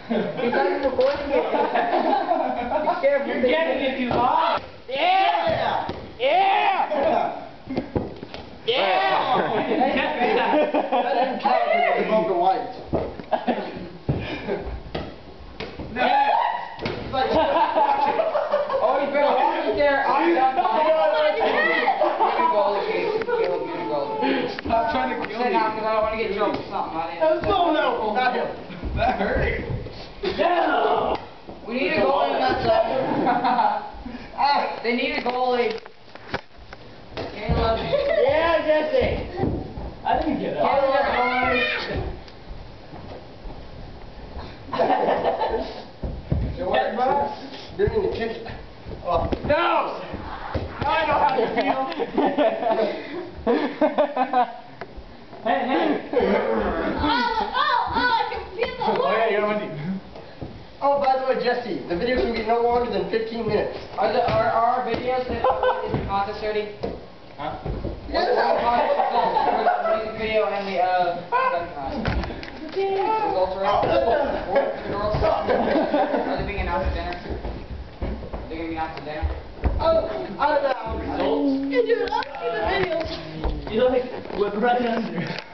He's not even recording it. Be careful. You're getting it too hot. Yeah! Yeah! Yeah! That didn't count because it's above the white. Oh, he's better watch it there. I'm done. Stop trying to kill me. Sit down because I don't want to get in trouble for something I didn't. No, not him. That hurt. No! We need a goalie in that side. They need a goalie. Caleb. Yeah, Jesse. I didn't get Caleb, it. You want it, bud? You're in the kitchen. Oh. No! Now I know how to feel. Hey, hey. I can feel the Oh, yeah, you're on Oh, by the way, Jesse, the video can be no longer than 15 minutes. Are our videos in the contest already? Huh? What's the music video and the gun contest? The results are out. The girls. Are they being announced at dinner? Are they going to be announced at dinner? Oh, I don't know. Results? You do it. I'll see the videos. You know, like, we're right under.